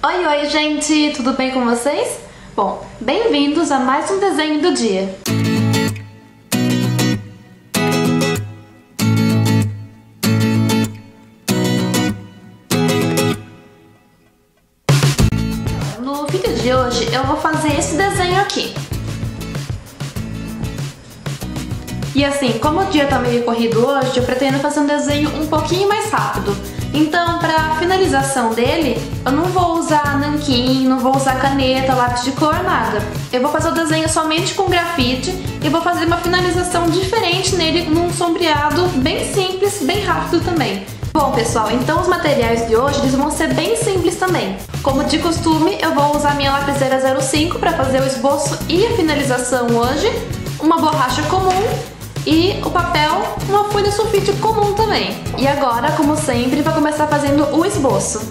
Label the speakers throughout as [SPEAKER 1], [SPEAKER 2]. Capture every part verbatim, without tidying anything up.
[SPEAKER 1] Oi, oi, gente! Tudo bem com vocês? Bom, bem-vindos a mais um desenho do dia. No vídeo de hoje eu vou fazer esse desenho aqui. E assim, como o dia tá meio corrido hoje, eu pretendo fazer um desenho um pouquinho mais rápido. Então, para finalização dele, eu não vou usar nanquim, não vou usar caneta, lápis de cor, nada. Eu vou fazer o desenho somente com grafite e vou fazer uma finalização diferente nele, num sombreado bem simples, bem rápido também. Bom, pessoal, então os materiais de hoje eles vão ser bem simples também. Como de costume, eu vou usar minha lapiseira zero cinco para fazer o esboço e a finalização hoje, uma borracha comum e o papel, uma folha sulfite comum também. E agora, como sempre, vou começar fazendo o esboço.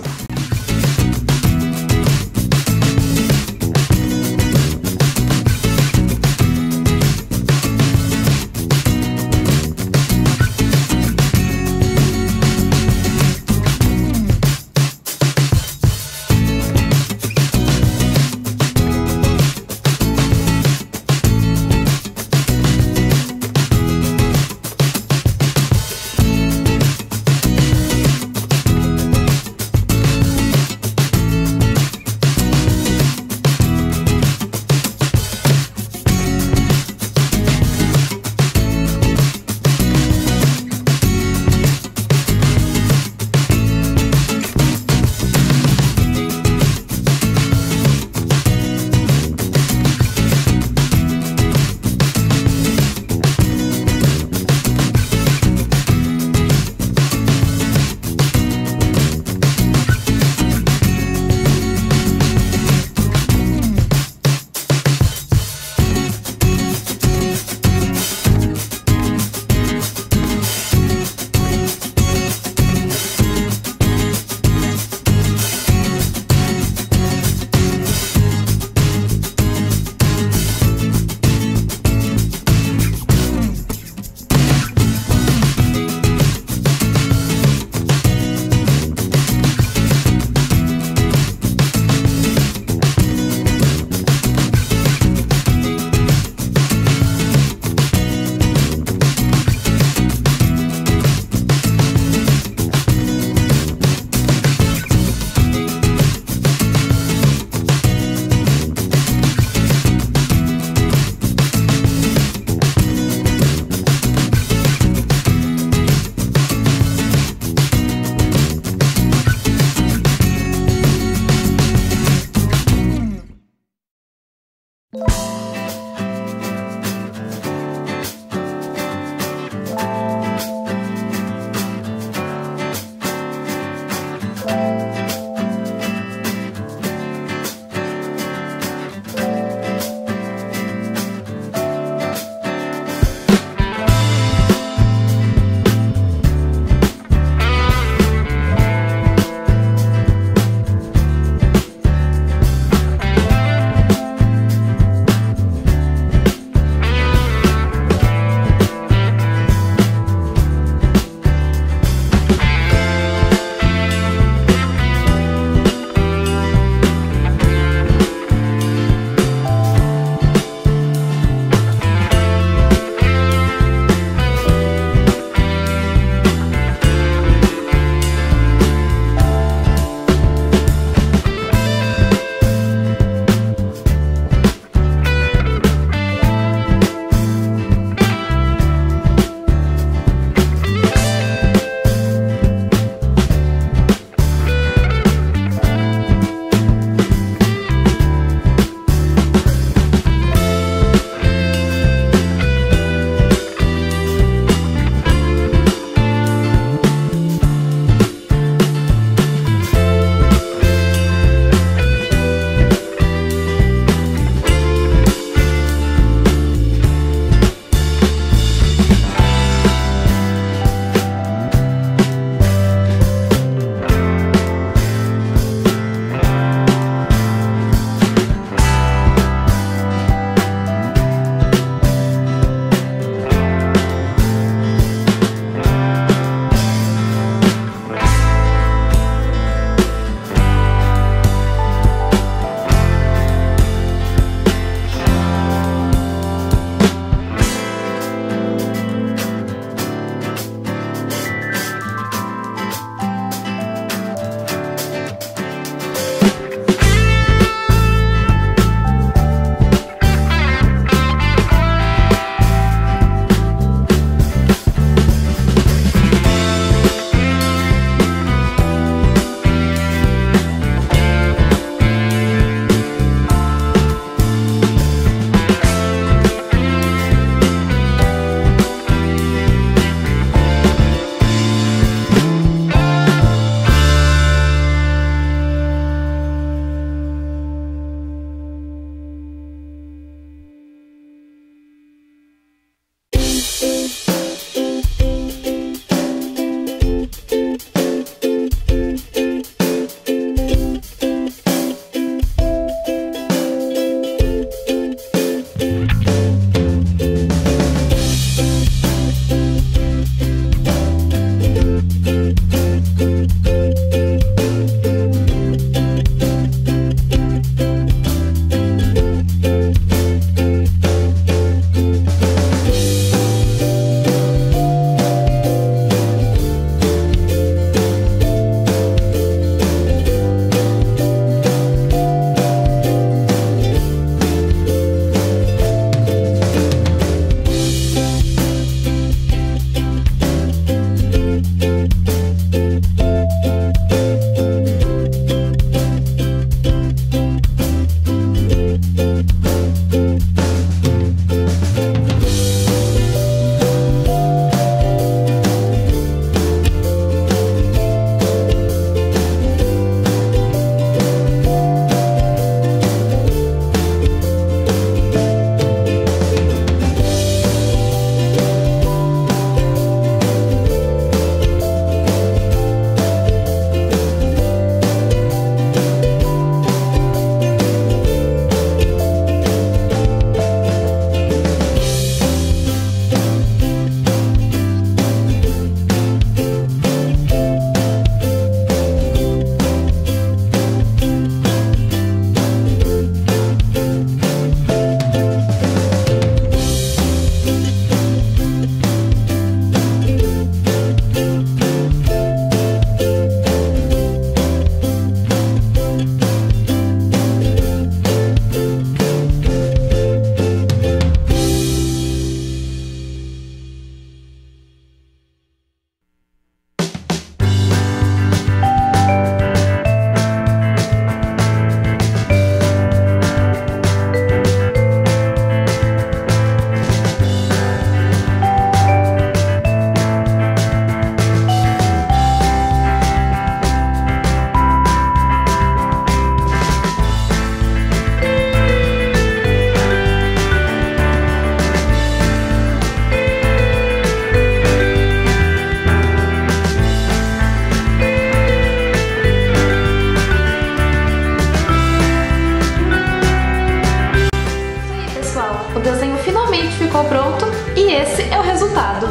[SPEAKER 1] esse é o resultado.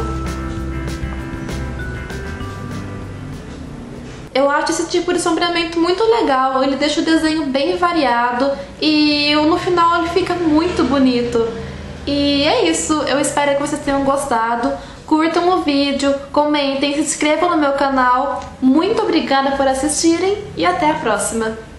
[SPEAKER 1] Eu acho esse tipo de sombreamento muito legal, ele deixa o desenho bem variado e no final ele fica muito bonito. E é isso, eu espero que vocês tenham gostado. Curtam o vídeo, comentem, se inscrevam no meu canal. Muito obrigada por assistirem e até a próxima!